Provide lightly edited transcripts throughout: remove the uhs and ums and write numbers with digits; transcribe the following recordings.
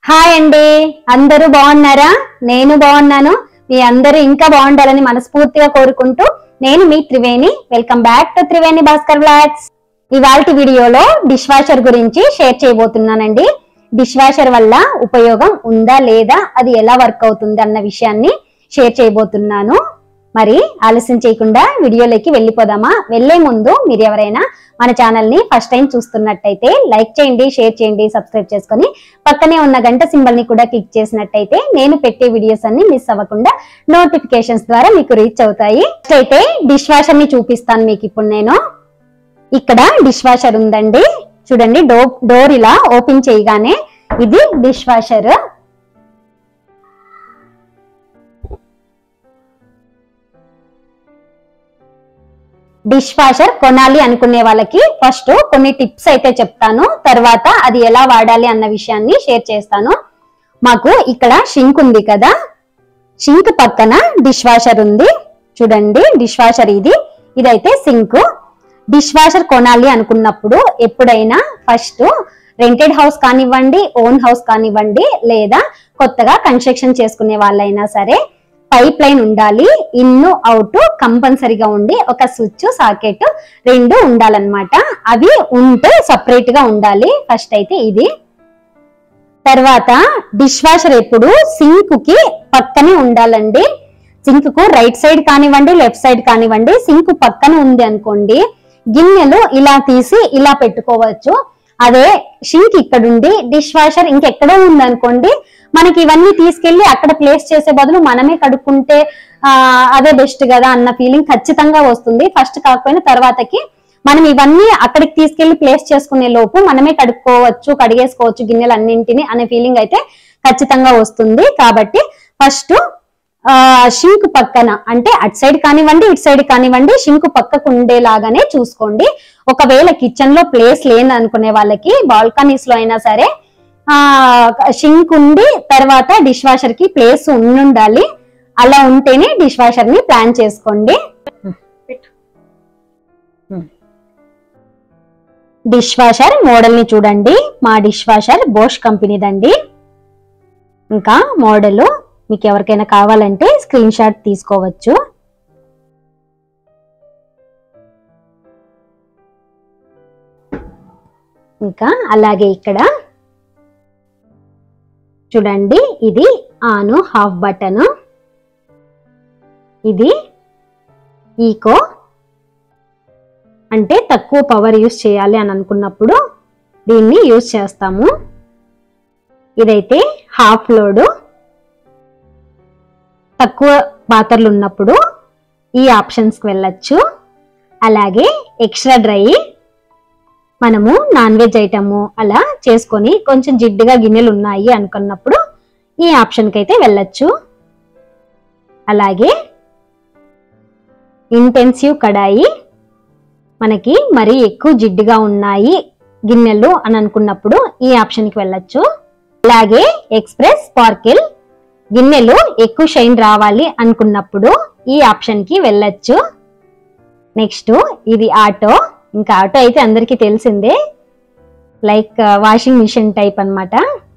Hi అండి, అందరూ బాగున్నారా? నేను బాగున్నాను. మీ అందరూ ఇంకా బాగుండాలని మనస్ఫూర్తిగా కోరుకుంటూ నేను మీ Triveni. Welcome back to Triveni Bhaskar vlogs. ఇవాల్టి వీడియోలో డిష్ వాషర్ గురించి షేర్ చేయబోతున్నానండి. డిష్ వాషర్ వల్ల ఉపయోగం ఉందా లేదా, అది ఎలా వర్క్ అవుతుంది అన్న విషయాన్ని షేర్ చేయబోతున్నాను. మరి ఆలస్యం చేయకుండా వీడియోలోకి వెళ్ళిపోదామా? వెళ్లే ముందు మీరు ఎవరైనా మన ఛానల్ ని ఫస్ట్ టైం చూస్తున్నట్టయితే లైక్ చేయండి, షేర్ చేయండి, సబ్స్క్రైబ్ చేసుకొని పక్కనే ఉన్న గంట సింబల్ ని కూడా క్లిక్ చేసినట్టయితే నేను పెట్టే వీడియోస్ అన్ని మిస్ అవ్వకుండా నోటిఫికేషన్స్ ద్వారా మీకు రీచ్ అవుతాయి. అయితే డిష్ వాషర్ ని చూపిస్తాను మీకు. ఇప్పుడు నేను ఇక్కడ డిష్ వాషర్ ఉందండి, చూడండి. డోర్ ఇలా ఓపెన్ చేయగానే ఇది డిష్ వాషర్. డిష్ వాషర్ కొనాలి అనుకునే వాళ్ళకి ఫస్ట్ కొన్ని టిప్స్ అయితే చెప్తాను, తర్వాత అది ఎలా వాడాలి అన్న విషయాన్ని షేర్ చేస్తాను. మాకు ఇక్కడ షింక్ ఉంది కదా, షింక్ పక్కన డిష్ వాషర్ ఉంది. చూడండి, డిష్ వాషర్ ఇదైతే సింక్. డిష్ వాషర్ కొనాలి అనుకున్నప్పుడు ఎప్పుడైనా ఫస్ట్ రెంటెడ్ హౌస్ కానివ్వండి, ఓన్ హౌస్ కానివ్వండి, లేదా కొత్తగా కన్స్ట్రక్షన్ చేసుకునే వాళ్ళైనా సరే పైప్ లైన్ ఉండాలి. ఇన్ అవుట్ కంపల్సరీగా ఉండి ఒక స్విచ్ సాకెట్ రెండు ఉండాలన్నమాట. అవి ఉంటే సపరేట్ గా ఉండాలి. ఫస్ట్ అయితే ఇది. తర్వాత డిష్ వాషర్ ఎప్పుడు సింక్ కి పక్కనే ఉండాలండి. సింక్ కు రైట్ సైడ్ కానివ్వండి, లెఫ్ట్ సైడ్ కానివ్వండి, సింక్ పక్కన ఉంది అనుకోండి, గిన్నెలు ఇలా తీసి ఇలా పెట్టుకోవచ్చు. అదే షింక్ ఇక్కడుండి డిష్ వాషర్ ఇంకెక్కడో ఉంది అనుకోండి, మనకి ఇవన్నీ తీసుకెళ్లి అక్కడ ప్లేస్ చేసే బదులు మనమే కడుక్కుంటే అదే బెస్ట్ కదా అన్న ఫీలింగ్ ఖచ్చితంగా వస్తుంది. ఫస్ట్ కాకపోయినా తర్వాతకి మనం ఇవన్నీ అక్కడికి తీసుకెళ్లి ప్లేస్ చేసుకునే లోపు మనమే కడిగేసుకోవచ్చు గిన్నెలు అన్నింటిని అనే ఫీలింగ్ అయితే ఖచ్చితంగా వస్తుంది. కాబట్టి ఫస్ట్ షింక్ పక్కన, అంటే అటు సైడ్ కానివ్వండి, ఇటు సైడ్ కానివ్వండి, షింక్ పక్కకు ఉండేలాగానే చూసుకోండి. ఒకవేళ కిచెన్ లో ప్లేస్ లేని అనుకునే వాళ్ళకి బాల్కనీస్ లో అయినా సరే షింక్ ఉండి తర్వాత డిష్ వాషర్ కి ప్లేస్ ఉండాలి. అలా ఉంటేనే డిష్ వాషర్ ని ప్లాన్ చేసుకోండి. డిష్ వాషర్ మోడల్ ని చూడండి. మా డిష్ వాషర్ బోష్ కంపెనీదండి. ఇంకా మోడల్ మీకు ఎవరికైనా కావాలంటే స్క్రీన్ షాట్ తీసుకోవచ్చు. ఇంకా అలాగే ఇక్కడ చూడండి, ఇది ఆన్ హాఫ్ బటన్. ఇది ఈకో, అంటే తక్కువ పవర్ యూస్ చేయాలి అని అనుకున్నప్పుడు దీన్ని యూస్ చేస్తాము. ఇదైతే హాఫ్ లోడ్, తక్కువ పాత్రలు ఉన్నప్పుడు ఈ ఆప్షన్స్ కి వెళ్ళొచ్చు. అలాగే ఎక్స్ట్రా డ్రై, మనము నాన్ వెజ్ ఐటము అలా చేసుకొని కొంచెం జిడ్డుగా గిన్నెలు ఉన్నాయి అనుకున్నప్పుడు ఈ ఆప్షన్ కి అయితే వెళ్ళొచ్చు. అలాగే ఇంటెన్సివ్ కడాయి, మనకి మరీ ఎక్కువ జిడ్డుగా ఉన్నాయి గిన్నెలు అని అనుకున్నప్పుడు ఈ ఆప్షన్ కి వెళ్ళొచ్చు. అలాగే ఎక్స్ప్రెస్ స్పార్కిల్, గిన్నెలు ఎక్కువ షైన్ రావాలి అనుకున్నప్పుడు ఈ ఆప్షన్ కి వెళ్ళొచ్చు. నెక్స్ట్ ఇది ఆటో. ఇంకా ఆటో అయితే అందరికీ తెలిసిందే, లైక్ వాషింగ్ మిషన్ టైప్ అన్నమాట.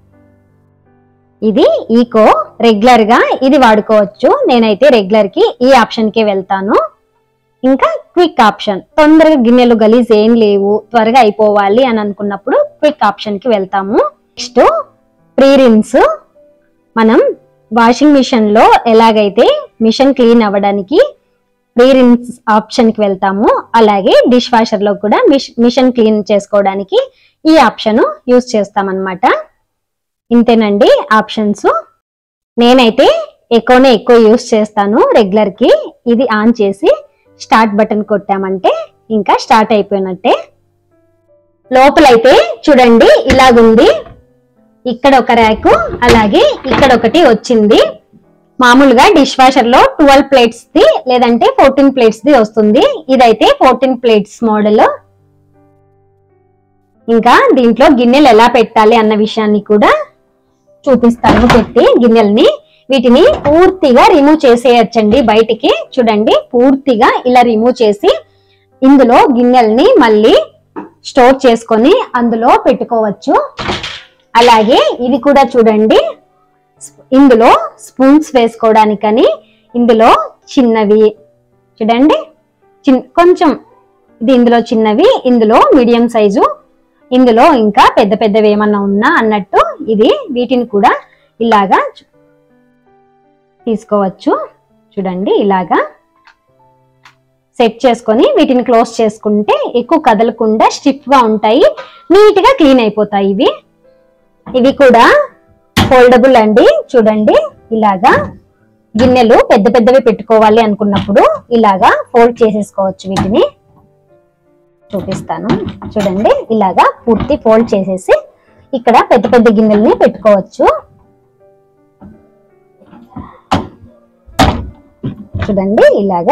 ఇది ఈకో, రెగ్యులర్ గా ఇది వాడుకోవచ్చు. నేనైతే రెగ్యులర్ కి ఈ ఆప్షన్ కే వెళ్తాను. ఇంకా క్విక్ ఆప్షన్, తొందరగా గిన్నెలు గలీజ్ ఏం లేవు, త్వరగా అయిపోవాలి అని అనుకున్నప్పుడు క్విక్ ఆప్షన్ కి వెళ్తాము. నెక్స్ట్ ప్రీ రిన్స్, మనం వాషింగ్ మిషన్ లో ఎలాగైతే మిషన్ క్లీన్ అవ్వడానికి ప్రీ రిన్స్ ఆప్షన్ కి వెళ్తాము, అలాగే డిష్ వాషర్ లో కూడా మిషన్ క్లీన్ చేసుకోవడానికి ఈ ఆప్షన్ యూజ్ చేస్తామన్నమాట. ఇంతేనండి ఆప్షన్స్. నేనైతే ఎక్కువ యూజ్ చేస్తాను రెగ్యులర్ కి. ఇది ఆన్ చేసి స్టార్ట్ బటన్ కొట్టామంటే ఇంకా స్టార్ట్ అయిపోయినట్టే. లోపలైతే చూడండి ఇలాగుంది. ఇక్కడ ఒక ర్యాక్, అలాగే ఇక్కడ ఒకటి వచ్చింది. మామూలుగా డిష్ వాషర్ లో 12 ప్లేట్స్ ది లేదంటే 14 ప్లేట్స్ ది వస్తుంది. ఇదైతే 14 ప్లేట్స్ మోడల్. ఇంకా దీంట్లో గిన్నెలు ఎలా పెట్టాలి అన్న విషయాన్ని కూడా చూపిస్తాను. పెట్టి గిన్నెల్ని వీటిని పూర్తిగా రిమూవ్ చేసేయచ్చండి బయటికి. చూడండి, పూర్తిగా ఇలా రిమూవ్ చేసి ఇందులో గిన్నెల్ని మళ్ళీ స్టోర్ చేసుకొని అందులో పెట్టుకోవచ్చు. అలాగే ఇది కూడా చూడండి, ఇందులో స్పూన్స్ వేసుకోవడానికని ఇందులో చిన్నవి చూడండి, కొంచెం ఇది ఇందులో చిన్నవి, ఇందులో మీడియం సైజు, ఇందులో ఇంకా పెద్ద పెద్దవి ఏమన్నా ఉన్నా అన్నట్టు ఇది వీటిని కూడా ఇలాగా తీసుకోవచ్చు. చూడండి ఇలాగా సెట్ చేసుకొని వీటిని క్లోజ్ చేసుకుంటే ఎక్కువ కదలకుండా స్టిఫ్ గా ఉంటాయి, నీట్ గా క్లీన్ అయిపోతాయి. ఇవి కూడా ఫోల్డబుల్ అండి. చూడండి ఇలాగా గిన్నెలు పెద్ద పెద్దవి పెట్టుకోవాలి అనుకున్నప్పుడు ఇలాగా ఫోల్డ్ చేసేసుకోవచ్చు. వీటిని చూపిస్తాను చూడండి, ఇలాగా పూర్తి ఫోల్డ్ చేసేసి ఇక్కడ పెద్ద పెద్ద గిన్నెల్ని పెట్టుకోవచ్చు. చూడండి ఇలాగా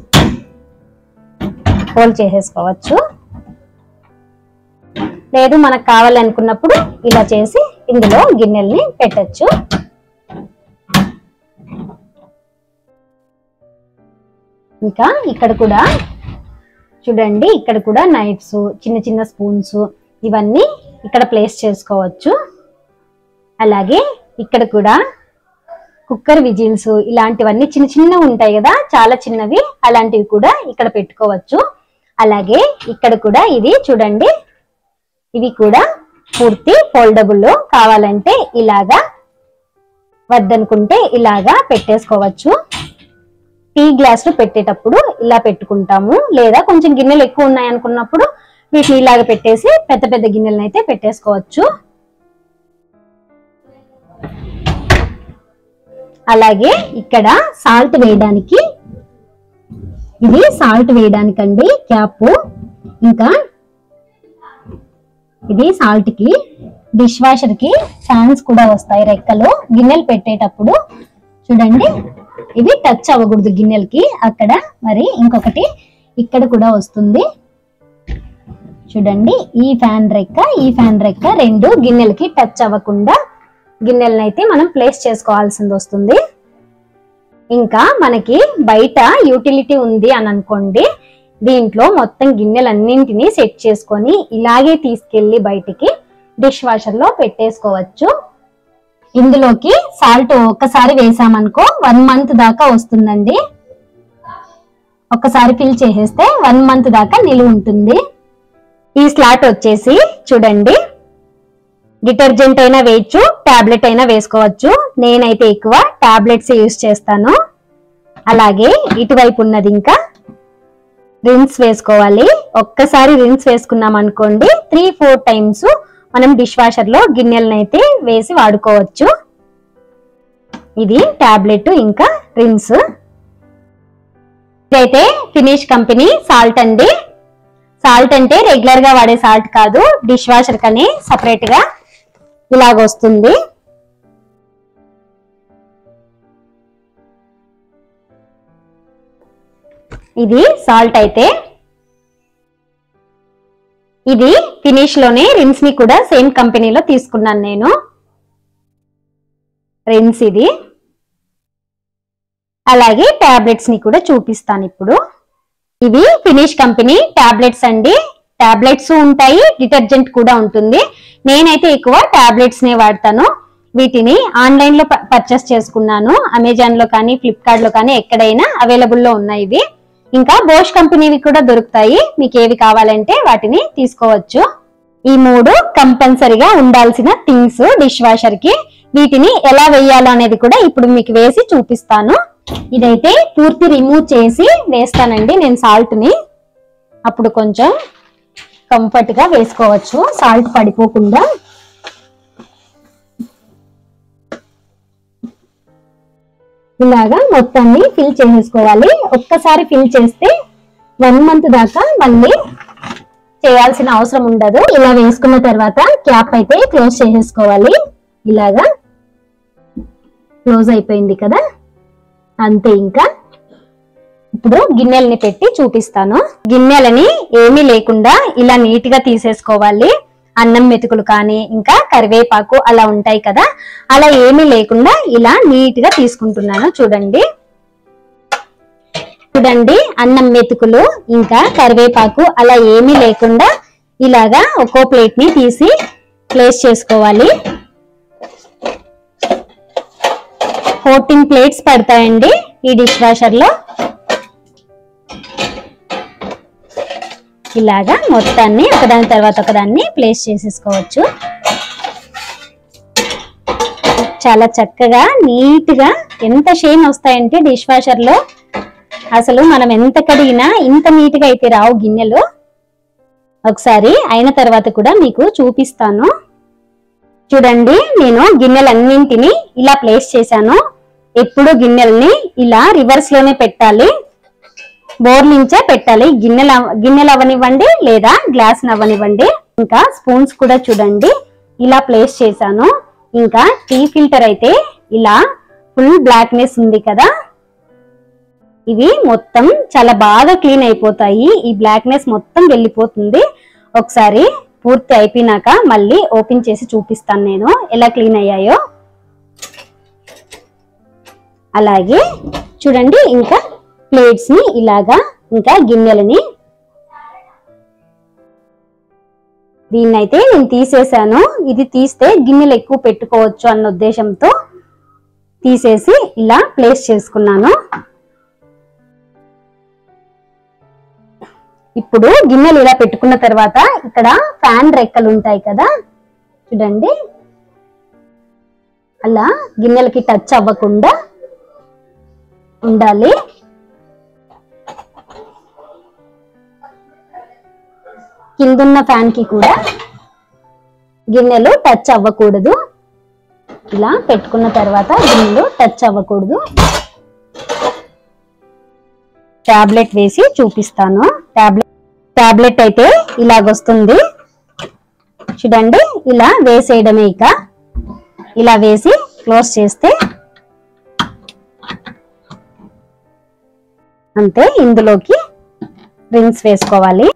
ఫోల్డ్ చేసేసుకోవచ్చు. లేదు మనకు కావాలి అనుకున్నప్పుడు ఇలా చేసి ఇందులో గిన్నెల్ని పెట్టచ్చు. ఇంకా ఇక్కడ కూడా చూడండి, ఇక్కడ కూడా నైఫ్స్, చిన్న చిన్న స్పూన్స్ ఇవన్నీ ఇక్కడ ప్లేస్ చేసుకోవచ్చు. అలాగే ఇక్కడ కూడా కుక్కర్ విజిల్స్ ఇలాంటివన్నీ చిన్న చిన్నవి ఉంటాయి కదా, చాలా చిన్నవి, అలాంటివి కూడా ఇక్కడ పెట్టుకోవచ్చు. అలాగే ఇక్కడ కూడా ఇది చూడండి, ఇవి కూడా పూర్తి ఫోల్డబుల్. కావాలంటే ఇలాగా, వద్దనుకుంటే ఇలాగా పెట్టేసుకోవచ్చు. టీ గ్లాసులు పెట్టేటప్పుడు ఇలా పెట్టుకుంటాము, లేదా కొంచెం గిన్నెలు ఎక్కువ ఉన్నాయి అనుకున్నప్పుడు వీటిని ఇలాగ పెట్టేసి పెద్ద పెద్ద గిన్నెలను అయితే పెట్టేసుకోవచ్చు. అలాగే ఇక్కడ సాల్ట్ వేయడానికి, ఇది సాల్ట్ వేయడానికండి క్యాప్. ఇంకా ఇది సాల్ట్ కి, డిష్ వాషర్ కి ఫ్యాన్స్ కూడా వస్తాయి రెక్కలు. గిన్నెలు పెట్టేటప్పుడు చూడండి, ఇవి టచ్ అవ్వకూడదు గిన్నెలకి అక్కడ. మరి ఇంకొకటి ఇక్కడ కూడా వస్తుంది చూడండి, ఈ ఫ్యాన్ రెక్క రెండు గిన్నెలకి టచ్ అవ్వకుండా గిన్నెలను అయితే మనం ప్లేస్ చేసుకోవాల్సింది వస్తుంది. ఇంకా మనకి బయట యూటిలిటీ ఉంది అని అనుకోండి, దీంట్లో మొత్తం గిన్నెలన్నింటినీ సెట్ చేసుకొని ఇలాగే తీసుకెళ్లి బయటికి డిష్ వాషర్ లో పెట్టేసుకోవచ్చు. ఇందులోకి సాల్ట్ ఒక్కసారి వేసామనుకో 1 మంత్ దాకా వస్తుందండి. ఒక్కసారి ఫిల్ చేసేస్తే 1 మంత్ దాకా నిలువ ఉంటుంది. ఈ స్లాట్ వచ్చేసి చూడండి, డిటర్జెంట్ అయినా వేయచ్చు, టాబ్లెట్ అయినా వేసుకోవచ్చు. నేనైతే ఎక్కువ టాబ్లెట్స్ యూజ్ చేస్తాను. అలాగే ఇటువైపు ఉన్నది ఇంకా రిన్స్ వేసుకోవాలి. ఒక్కసారి రిన్స్ వేసుకున్నాం అనుకోండి 3-4 టైమ్స్ మనం డిష్ వాషర్ లో గిన్నెలను అయితే వేసి వాడుకోవచ్చు. ఇది టాబ్లెట్ ఇంకా రిన్స్. ఇదైతే ఫినిష్ కంపెనీ సాల్ట్ అండి. సాల్ట్ అంటే రెగ్యులర్ గా వాడే సాల్ట్ కాదు, డిష్ వాషర్ కని సపరేట్ గా ఇలాగ వస్తుంది. ఇది సాల్ట్ అయితే, ఇది ఫినిష్ లోనే రిన్స్ ని కూడా సేమ్ కంపెనీలో తీసుకున్నాను నేను. రిన్స్ ఇది. అలాగే టాబ్లెట్స్ ని కూడా చూపిస్తాను ఇప్పుడు. ఇవి ఫినిష్ కంపెనీ టాబ్లెట్స్ అండి. టాబ్లెట్స్ ఉంటాయి, డిటర్జెంట్ కూడా ఉంటుంది. నేనైతే ఎక్కువ టాబ్లెట్స్ నే వాడతాను. వీటిని ఆన్లైన్ లో పర్చేస్ చేసుకున్నాను, అమెజాన్ లో కానీ ఫ్లిప్కార్ట్ లో కానీ ఎక్కడైనా అవైలబుల్ లో ఉన్నాయి ఇవి. ఇంకా బోష్ కంపెనీవి కూడా దొరుకుతాయి, మీకు ఏవి కావాలంటే వాటిని తీసుకోవచ్చు. ఈ 3 కంపల్సరిగా ఉండాల్సిన థింగ్స్ డిష్ వాషర్ కి. వీటిని ఎలా వేయాలో అనేది కూడా ఇప్పుడు మీకు వేసి చూపిస్తాను. ఇదైతే పూర్తి రిమూవ్ చేసి వేస్తానండి నేను సాల్ట్ ని, అప్పుడు కొంచెం కంఫర్ట్ గా వేసుకోవచ్చు సాల్ట్ పడిపోకుండా. ఇలాగా మొత్తాన్ని ఫిల్ చేసేసుకోవాలి. ఒక్కసారి ఫిల్ చేస్తే 1 మంత్ దాకా మళ్ళీ చేయాల్సిన అవసరం ఉండదు. ఇలా వేసుకున్న తర్వాత క్యాప్ అయితే క్లోజ్ చేసేసుకోవాలి. ఇలాగా క్లోజ్ అయిపోయింది కదా, అంతే. ఇంకా ఇప్పుడు గిన్నెలని పెట్టి చూపిస్తాను. గిన్నెలని ఏమీ లేకుండా ఇలా నీట్ గా తీసేసుకోవాలి. అన్నం మెతుకులు కానీ ఇంకా కరివేపాకు అలా ఉంటాయి కదా, అలా ఏమీ లేకుండా ఇలా నీట్ గా తీసుకుంటున్నాను. చూడండి చూడండి, అన్నం మెతుకులు ఇంకా కరివేపాకు అలా ఏమీ లేకుండా ఇలాగా ఒక్కో ప్లేట్ ని తీసి ప్లేస్ చేసుకోవాలి. 14 ప్లేట్స్ పడతాయండి ఈ డిష్ వాషర్ లో. ఇలాగా మొత్తాన్ని ఒకదాని తర్వాత ఒకదాన్ని ప్లేస్ చేసేసుకోవచ్చు. చాలా చక్కగా నీట్ గా ఎంత షైన్ వస్తాయంటే డిష్ వాషర్ లో అసలు మనం ఎంత కడిగినా ఇంత నీట్ గా అయితే రావు గిన్నెలు. ఒకసారి అయిన తర్వాత కూడా మీకు చూపిస్తాను. చూడండి, నేను గిన్నెలన్నింటినీ ఇలా ప్లేస్ చేశాను. ఎప్పుడు గిన్నెల్ని ఇలా రివర్స్ లోనే పెట్టాలి, బోర్లించే పెట్టాలి. గిన్నెలు అవనివ్వండి లేదా గ్లాస్ అవ్వనివ్వండి. ఇంకా స్పూన్స్ కూడా చూడండి ఇలా ప్లేస్ చేశాను. ఇంకా టీ ఫిల్టర్ అయితే ఇలా ఫుల్ బ్లాక్నెస్ ఉంది కదా, ఇవి మొత్తం చాలా బాగా క్లీన్ అయిపోతాయి. ఈ బ్లాక్నెస్ మొత్తం వెళ్ళిపోతుంది. ఒకసారి పూర్తి అయిపోయినాక మళ్ళీ ఓపెన్ చేసి చూపిస్తాను నేను ఎలా క్లీన్ అయ్యాయో. అలాగే చూడండి, ఇంకా ప్లేట్స్ ని ఇలాగా, ఇంకా గిన్నెలని దీన్నైతే నేను తీసేసాను. ఇది తీస్తే గిన్నెలు ఎక్కువ పెట్టుకోవచ్చు అన్న ఉద్దేశంతో తీసేసి ఇలా ప్లేస్ చేసుకున్నాను. ఇప్పుడు గిన్నెలు ఇలా పెట్టుకున్న తర్వాత ఇక్కడ ఫ్యాన్ రెక్కలు ఉంటాయి కదా, చూడండి అలా గిన్నెలకి టచ్ అవ్వకుండా ఉండాలి. కిందున్న ఫ్యాన్ కి కూడా గిన్నెలు టచ్ అవ్వకూడదు. ఇలా పెట్టుకున్న తర్వాత గిన్నెలు టచ్ అవ్వకూడదు. టాబ్లెట్ వేసి చూపిస్తాను. టాబ్లెట్ అయితే ఇలాగొస్తుంది చూడండి. ఇలా వేసేయడమే, ఇక ఇలా వేసి క్లోజ్ చేస్తే అంతే. ఇందులోకి రిన్స్ వేసుకోవాలి.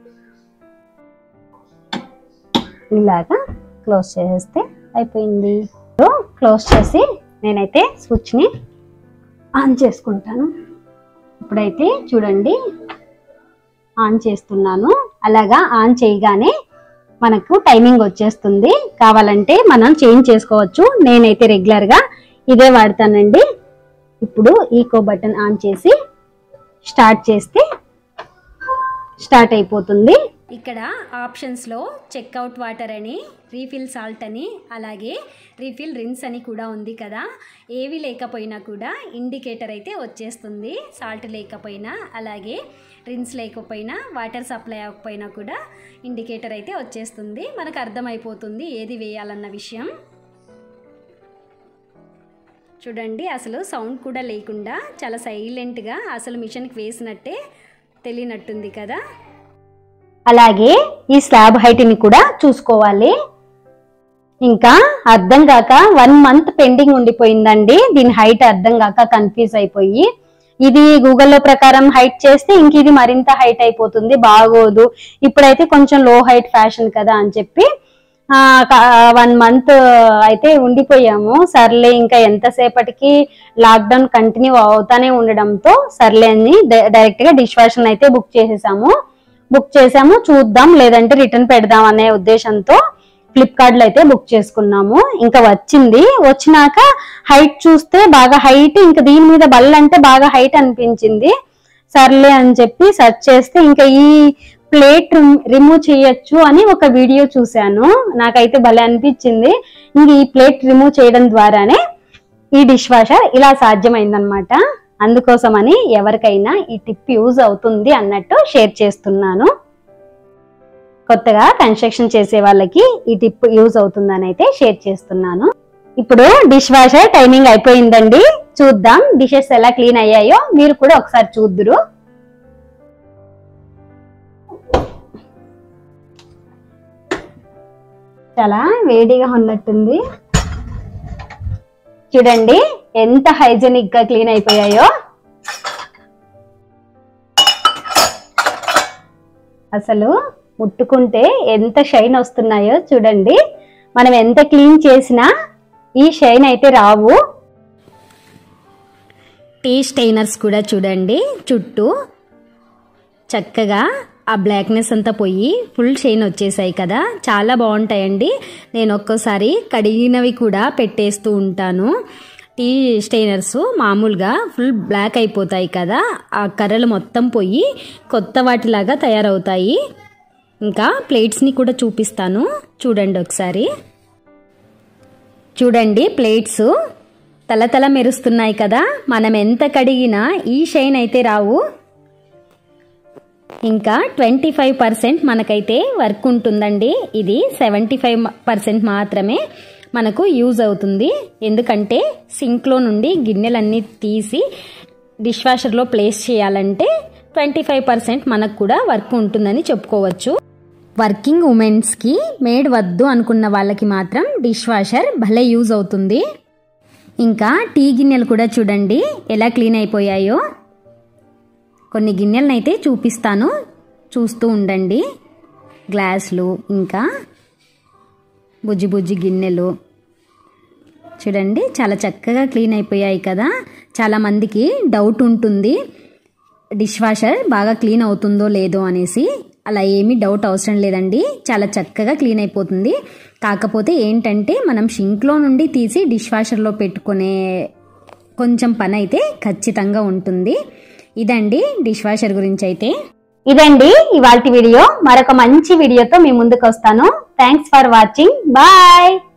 ఇలాగా క్లోజ్ చేసేస్తే అయిపోయింది. క్లోజ్ చేసి నేనైతే స్విచ్ ని ఆన్ చేసుకుంటాను. ఇప్పుడైతే చూడండి ఆన్ చేస్తున్నాను. అలాగా ఆన్ చేయగానే మనకు టైమింగ్ వచ్చేస్తుంది. కావాలంటే మనం చేంజ్ చేసుకోవచ్చు. నేనైతే రెగ్యులర్ గా ఇదే వాడతానండి. ఇప్పుడు ఈకో బటన్ ఆన్ చేసి స్టార్ట్ చేస్తే స్టార్ట్ అయిపోతుంది. ఇక్కడ ఆప్షన్స్ లో చెక్అవుట్ వాటర్ అని, రీఫిల్ సాల్ట్ అని, అలాగే రీఫిల్ రిన్స్ అని కూడా ఉంది కదా. ఏవి లేకపోయినా కూడా ఇండికేటర్ అయితే వచ్చేస్తుంది. సాల్ట్ లేకపోయినా, అలాగే రిన్స్ లేకపోయినా, వాటర్ సప్లై అవ్వకపోయినా కూడా ఇండికేటర్ అయితే వచ్చేస్తుంది. మనకు అర్థమైపోతుంది ఏది వేయాలన్న విషయం. చూడండి, అసలు సౌండ్ కూడా లేకుండా చాలా సైలెంట్గా అసలు మిషన్కి వేసినట్టే తెలియనట్టుంది కదా. అలాగే ఈ స్లాబ్ హైట్ని కూడా చూసుకోవాలి. ఇంకా అర్థం కాక 1 మంత్ పెండింగ్ ఉండిపోయిందండి. దీని హైట్ అర్థం కాక కన్ఫ్యూజ్ అయిపోయి, ఇది గూగుల్లో ప్రకారం హైట్ చేస్తే ఇంక ఇది మరింత హైట్ అయిపోతుంది, బాగోదు. ఇప్పుడైతే కొంచెం లో హైట్ ఫ్యాషన్ కదా అని చెప్పి 1 మంత్ అయితే ఉండిపోయాము. సర్లే ఇంకా ఎంతసేపటికి లాక్డౌన్ కంటిన్యూ అవుతానే ఉండడంతో సర్లే అని డైరెక్ట్ గా డిష్ వాషర్ అయితే బుక్ చేసాము. చూద్దాం, లేదంటే రిటర్న్ పెడదాం అనే ఉద్దేశంతో ఫ్లిప్కార్ట్ లో అయితే బుక్ చేసుకున్నాము. ఇంకా వచ్చింది. వచ్చినాక హైట్ చూస్తే బాగా హైట్, ఇంకా దీని మీద బల్ల అంటే బాగా హైట్ అనిపించింది. సర్లే అని చెప్పి సెర్చ్ చేస్తే ఇంకా ఈ ప్లేట్ రిమూవ్ చేయొచ్చు అని ఒక వీడియో చూశాను. నాకైతే భలే అనిపించింది. ఇంక ఈ ప్లేట్ రిమూవ్ చేయడం ద్వారానే ఈ డిష్ వాషర్ ఇలా సాధ్యమైందనమాట. అందుకోసమని ఎవరికైనా ఈ టిప్ యూజ్ అవుతుంది అన్నట్టు షేర్ చేస్తున్నాను. కొత్తగా కన్స్ట్రక్షన్ చేసే వాళ్ళకి ఈ టిప్ యూజ్ అవుతుందని అయితే షేర్ చేస్తున్నాను. ఇప్పుడు డిష్ వాషర్ టైమింగ్ అయిపోయిందండి. చూద్దాం డిషెస్ ఎలా క్లీన్ అయ్యాయో మీరు కూడా ఒకసారి చూద్దురు. చాలా వేడిగా ఉన్నట్టుంది. చూడండి ఎంత హైజెనిక్ గా క్లీన్ అయిపోయాయో. అసలు ముట్టుకుంటే ఎంత షైన్ వస్తున్నాయో చూడండి. మనం ఎంత క్లీన్ చేసినా ఈ షైన్ అయితే రావు. టీ స్టెయినర్స్ కూడా చూడండి చుట్టూ చక్కగా ఆ బ్లాక్నెస్ అంతా పోయి ఫుల్ షైన్ వచ్చేసాయి కదా, చాలా బాగుంటాయండి. నేను ఒక్కోసారి కడిగినవి కూడా పెట్టేస్తూ ఉంటాను. టీ స్టెయినర్స్ మామూలుగా ఫుల్ బ్లాక్ అయిపోతాయి కదా, ఆ కర్రలు మొత్తం పోయి కొత్త వాటిలాగా తయారవుతాయి. ఇంకా ప్లేట్స్ని కూడా చూపిస్తాను చూడండి ఒకసారి. చూడండి ప్లేట్స్ తలతల మెరుస్తున్నాయి కదా, మనం ఎంత కడిగినా ఈ షైన్ అయితే రావు. ఇంకా 25% మనకైతే వర్క్ ఉంటుందండి. ఇది 75% మాత్రమే మనకు యూజ్ అవుతుంది. ఎందుకంటే సింక్లో నుండి గిన్నెలన్నీ తీసి డిష్ వాషర్లో ప్లేస్ చేయాలంటే 25% మనకు కూడా వర్క్ ఉంటుందని చెప్పుకోవచ్చు. వర్కింగ్ ఉమెన్స్కి మేడ్ వద్దు అనుకున్న వాళ్ళకి మాత్రం డిష్ వాషర్ భలే యూజ్ అవుతుంది. ఇంకా టీ గిన్నెలు కూడా చూడండి ఎలా క్లీన్ అయిపోయాయో. కొన్ని గిన్నెలను అయితే చూపిస్తాను, చూస్తూ ఉండండి. గ్లాసులు, ఇంకా బుజ్జి బుజ్జి గిన్నెలు చూడండి చాలా చక్కగా క్లీన్ అయిపోయాయి కదా. చాలామందికి డౌట్ ఉంటుంది డిష్ వాషర్ బాగా క్లీన్ అవుతుందో లేదో అనేసి. అలా ఏమీ డౌట్ అవసరం లేదండి, చాలా చక్కగా క్లీన్ అయిపోతుంది. కాకపోతే ఏంటంటే మనం షింక్లో నుండి తీసి డిష్ వాషర్లో పెట్టుకునే కొంచెం పని అయితే ఖచ్చితంగా ఉంటుంది. ఇదండి డిష్ వాషర్ గురించి అయితే. ఇదండి ఇవాల్టి వీడియో. మరొక మంచి వీడియోతో మీ ముందుకు వస్తాను. Thanks for watching. బాయ్.